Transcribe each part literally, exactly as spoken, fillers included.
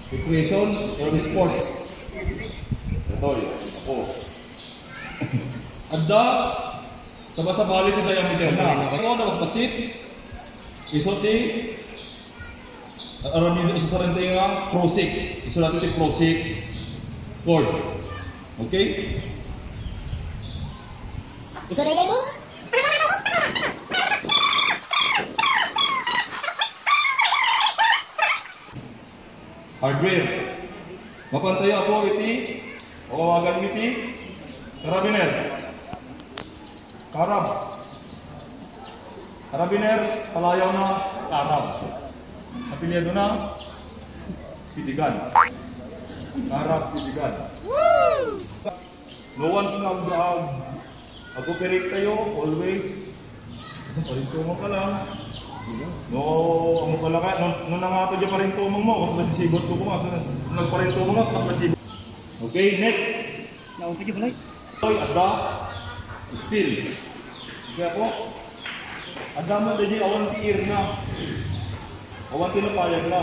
Equation or sports. Ito yun. Ako. Adda, sabah-sabali ito diameter na. Ako na mas pasit. Isoti. Aron nito isa sa rin tayo nga prosik. Iso natin ito prosik chord. Okay? Iso na mo? Hardware. Mapantay ako iti. O kawagan iti. Carabiner. Karab. Carabiner, palayaw na karab. Apelyido na Pitigan. Karab Pitigan. No one's nag uh, mag-operate kayo, always. Parintumong ka lang. No, ano pala ka, no, no nangato dyan parintumong mo, kasi masisibot ko mo, kasi nagparintumong mo, mas masibot. Okay, next. Naunta dyan balay. Toy, adda, still. Kaya po, adda mo na dyan, awan tiir na. Awan tinapayag na.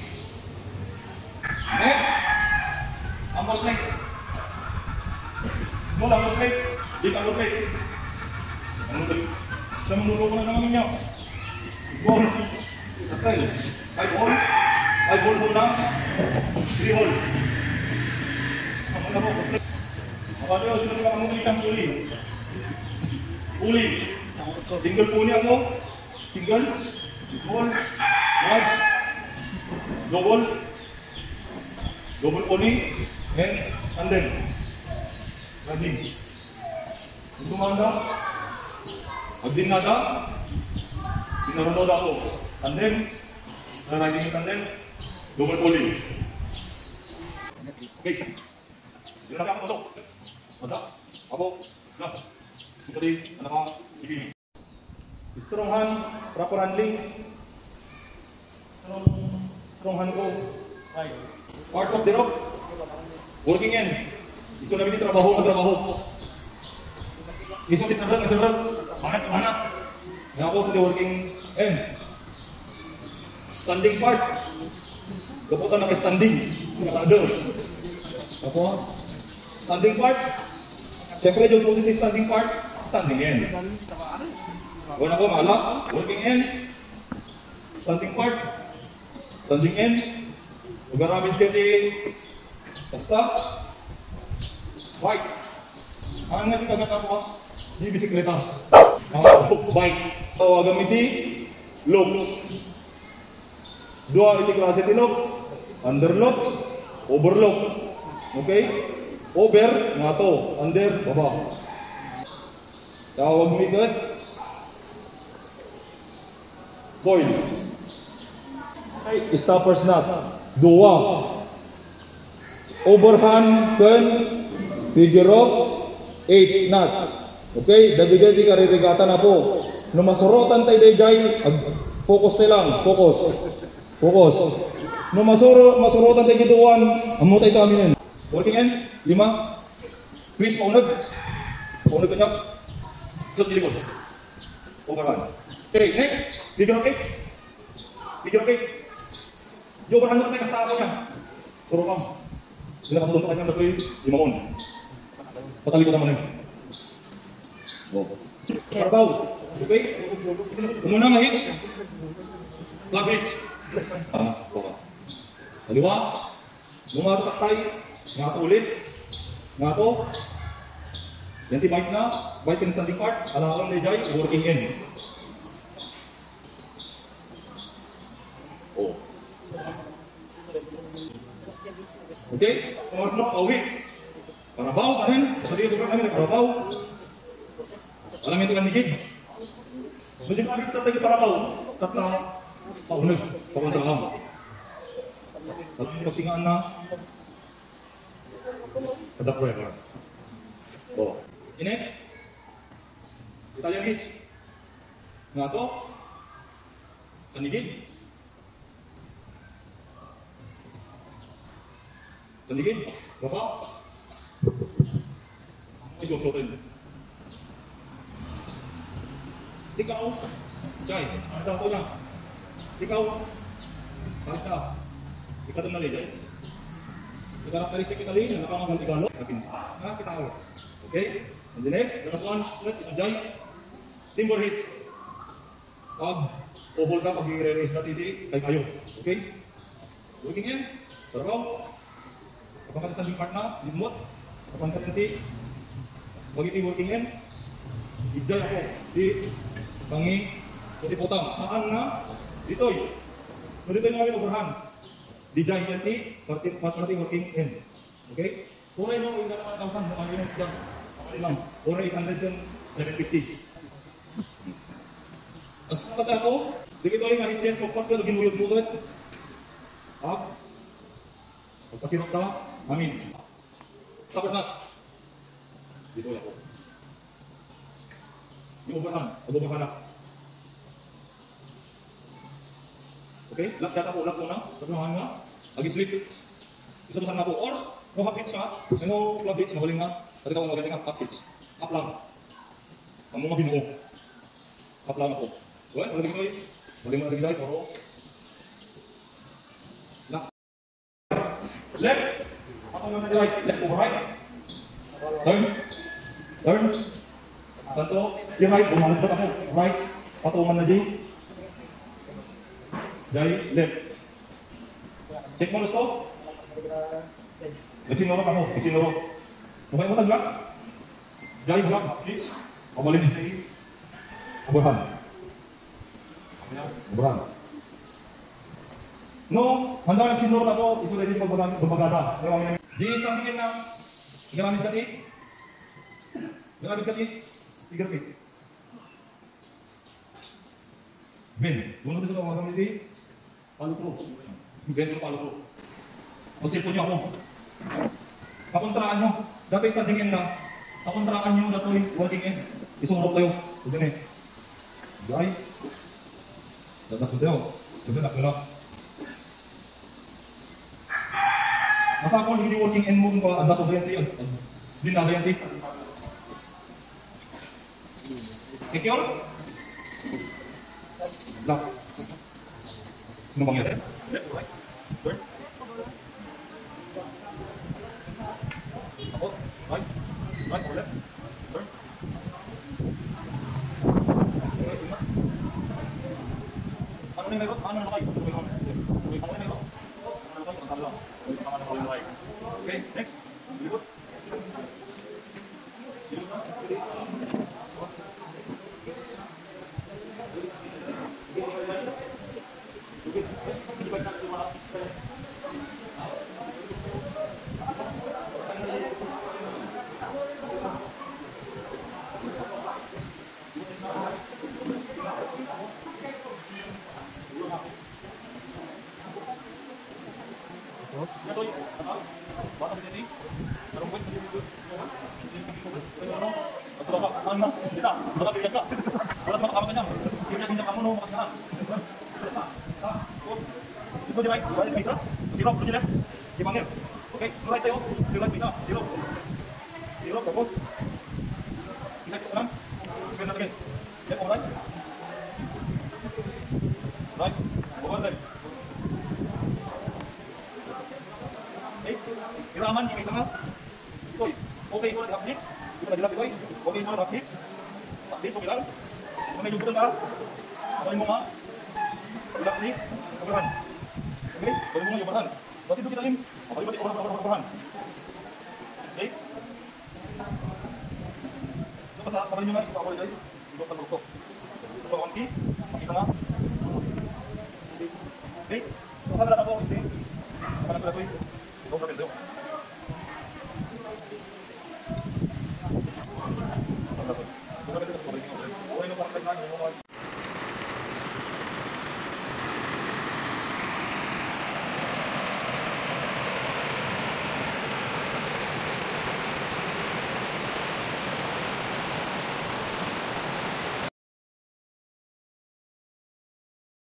Next, amber plate. Small amber plate, big amber plate. Amber plate. Sa manulo ko na naman ninyo. Small, atal, five hole, five hole sa una, three hole. Ang mga mo, plate. Makaliw, sino nila kamo kitang puli? Puli. Single puli ako. Single. Small. Large. Double. Double puli. And tandem. Tandem. Ito manda. Pagdin nada. Pinarunod ako. Tandem. Narading yung tandem. Double puli. Okay. Sino na kaya ako tusok? Mada, ako, na, ito din, anak ka, ibigin. Strong hand, proper handling. Strong, strong hand ko. Ay, parts of the rope. Working in. Iso namin yung trabaho, ang trabaho. Iso kisabral, kisabral. Manat, manat. Nga ako sa the working end. Standing part. Kaputan na may standing. Nakado. Ako, standing part. Siyempre, yung posisi standing part, standing end. Wala ko malak, working end. Standing part, standing end. Ugarabit ka di basta. Bike. Ang nga di kagat ako, di bisikleta. Ang bike. So, gamiti, loop. Dua iti klase ti loop. Underloop, overloop. Okay? Over, nga to. Under, baba. Tawag mo ito. Coil. Okay. Stopper's knot. Dua. Overhand, turn, figure of, eight knot. Okay? Dabigay di karirigatan na po. No masurotan tayo day focus tayo lang. Focus. Focus. No masuro, masurotan tayo gituan, amo tayo ito aminin. Working end, lima. Twist paunag. Paunag kanyak. Isot dilikod. Overhand. Okay, next. Figure of eight. Figure of eight. Yung overhand mo tayo kasta ako niya. Suro kam. Sila ka tulong kanyang nakoy, lima on. Patalikod naman yun. Oh. Karabaw. Okay? Umuna nga hitch. Club hitch. Ah, okay. Kaliwa. Mga taktay. Nga ako ulit. Nga ako. Yan ti bike na. Bike in standing part. Alaon na jay. Working in. Oh. Okay? Kumarunok awit. Karabaw ka rin. Sabi ko kami na karabaw. Alam ito kan nigid. Medyo awit sa tayo karabaw. Tatna. Paunag. Pakuntraham. Sabi ko tingaan na. Kada forever. Oh. Next. Italian hitch. Nga to. Kanigid. Kanigid. Baba. Ay, susutin. Ikaw. Jai. Ang tawag ko niya. Ikaw. Basta. Ikaw itong nalilay. Characteristically, na nakakamang igalo, na kita ako. Okay? And the next, the last one, ulit, isujay. Timber hits. Pag, o hold up, pag i-re-raise na titi, kay kayo. Okay? Working in, sarap. Kapag kata sa part na, limot. Kapag kanti, pag iti working in, ijay ako. Di, bangi, kuti potang. Maan na, ditoy. So ditoy nga rin overhand. Dijay kanti, part natin working in. Okay? Kuray mo, yung naman thousand, mga yun yung dyan. Kapag lang, kuray eight hundred yung seven fifty. As kung kata ko, dito ay nga i-chest mo, pag ka, lagin mo yung butot. Up. Pagpasirok ka, amin. Tapos na. Dito ako. Yung overhand, mag-overhand na. Okay? Lock shot ako, lock mo na. Pagkahan nga, ag-slip. Isa-basan na po. Or, no half hitch ka, no club hitch, mahuling na. Pati ka kung magaling ka, half hitch. Half lang. Ang mga binuo. Half lang ako. So, eh, wala dito eh. Wala mo na dito eh, puro. Lock. Left. Ako naman na right. Left over right. Turn. Turn. Santo. Yung right, bumalas na ako. Right. Patungan na J. J, left. Check mo gusto. Nagsinurok ako. Nagsinurok. Mukha mo tagla. J, block. Please. Pabalin ni J. Overhand. Overhand. No, handa nagsinurok ako. Iso rin yung pagbagada. Di isang tingin na gamit ka ti. Gamit ka ti. Tiga ti. Ben, bunod ito ang magamit ti. Palutro. Ben yung palutro. Mag-silpon niyo ako. Kakontraan nyo. Dati standing in lang. Kakontraan nyo dato'y working in. Isurok tayo. Ito na eh. Gay. Dadak ko tayo. Ito na nakala. Masa ako hindi working in mo kung andas o bayanti. Hindi na bayanti. Secure? Lock. Sino bang yan? Turn. Tapos, right. Right or left. Turn. Ano na yung meron? Ano na kayo? Ano na yung meron? Ano na kayo? Ang tala. Tama na kayo yung okay, next. Bilibot. Bilibot na. Gatoy, apa? Bata begini. Tarumpun. Ano? Atau apa? Ano? Kita, bata bigyan ka. Wala ka makakamakan niya. Kaya hindi kamu no makakamakan. Ito di right, right bisa. Zero, dulu left. Di bangir. Oke, right tayo. Di right bisa. Zero. Zero tapos. Bisa ke kanan. Spin natin. Left or right? Right. Over there. Iraman di may sanga. Itoy. Okay, so half hits. Ito na dilap itoy. Okay, so half hits. Half hits, okay lang. So may jumputan ka. Kapain mo nga. Dilap ni. Kapain. Okay, kapain mo nga yung barhan. Ba't ito kita rin? Kapain ba't ito barhan? Okay. So basta, kapain nyo nga. Ito kapain ito. Ito ka lukto. Ito ka konti. Makita nga. Okay. So saan na lang ako? Kapain ko na ito. Ito ka rin ito.